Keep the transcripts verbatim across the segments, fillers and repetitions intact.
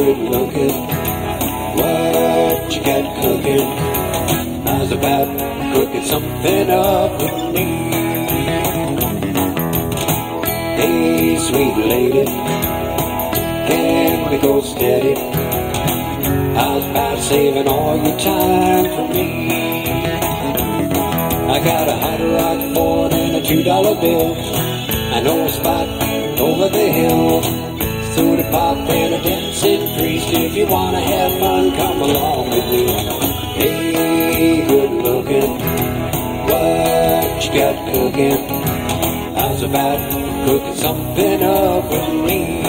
good looking, what you got cooking? I was about cooking something up with me. Hey, sweet lady, can we go steady? I was about saving all your time for me. I got a hot rock board and a two dollar bill. I know a spot over the hill, soda pop and a dancing priest. If you wanna have fun, come along with me. Hey, good looking, what you got cooking? I was about cooking something up with me.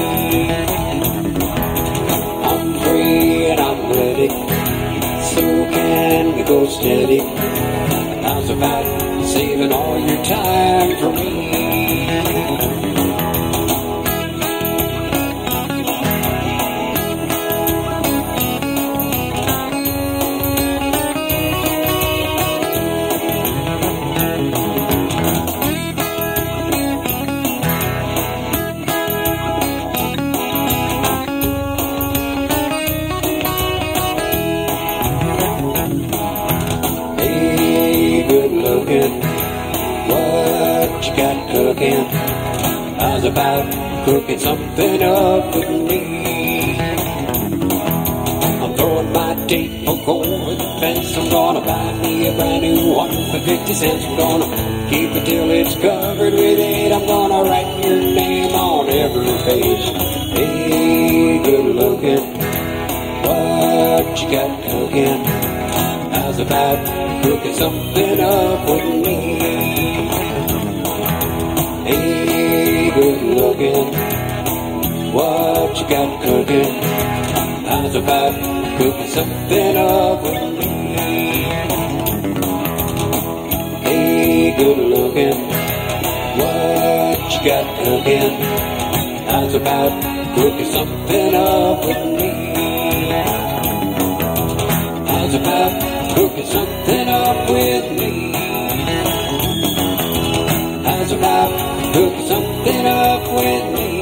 I'm free and I'm ready, so can we go steady? I was about saving all your time for me. What you got cooking? I was about cooking something up with me. I'm throwing my tape hook over the fence. I'm gonna buy me a brand new one for fifty cents. I'm gonna keep it till it's covered with it. I'm gonna write your name on every page. Hey, good looking, what you got cooking? I was about cooking something up with me. Hey, good looking, what you got cooking? I was about cooking something up with me. Hey, good looking, what you got cooking? I was about cooking something up with me. I was about cooking something up with me. I was about cooking something up with me.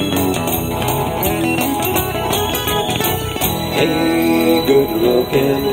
Hey, good looking,